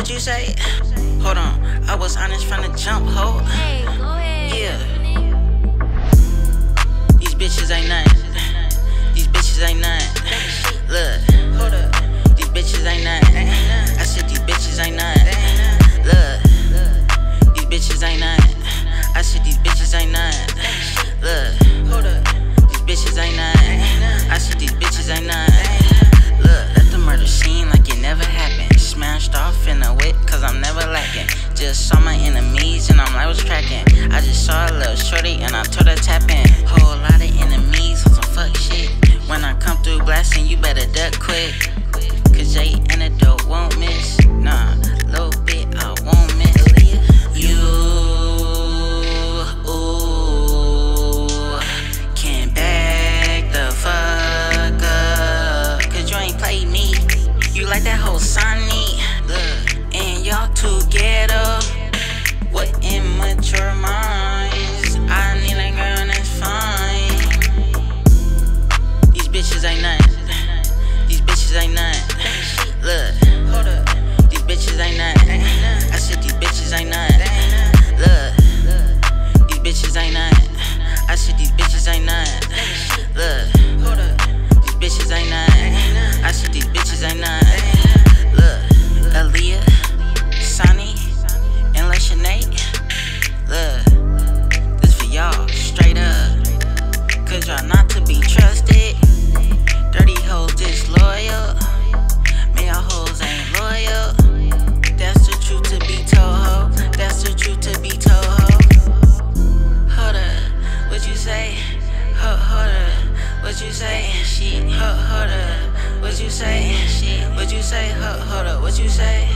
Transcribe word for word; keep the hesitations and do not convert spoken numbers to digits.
What you say? Hold on, I was honest from the jump, ho. Hey, go ahead. Yeah. These bitches ain't nothing. These bitches ain't nothing. Look, hold up. These bitches ain't nothing. I said these bitches ain't nothing. Look, these bitches ain't nothing. I said these bitches ain't nothing. Look, hold up. These bitches ain't nothing. I said these bitches ain't nothing. Look, let the murder seem like it never happened. Smashed off in a whip, cause I'm never lacking. Just saw my enemies and I'm like, what's cracking? I just saw a little shorty and I told her tap in. Whole lot of enemies on some fuck shit. When I come through blasting, you better duck quick. Cause J Antidote won't miss. Nah, little bit I won't miss. You, ooh, can back the fuck up. Cause you ain't played me. You like that whole Sonny. Look, and y'all together. What immature minds? I need a girl that's fine. These bitches ain't nothing. These bitches ain't nothing. Look, hold up. These bitches ain't nothing. I said these bitches ain't nothing. Look, these bitches ain't nothing. I said these bitches ain't nothing. Look, hold up. These bitches ain't nothing. I said these bitches ain't nothing. Look, Aaliyah, Sonny, and Lashanae. Look, this for y'all, straight up. Cause y'all not to be trusted. Dirty hoes disloyal. Man, y'all hoes ain't loyal. That's the truth to be told, ho. That's the truth to be told, ho. Hold up, what you say? Ho, hold up, what you say? Shit, ho, hold up, what you say? Shit, what you say? Ho, hold up, what you say?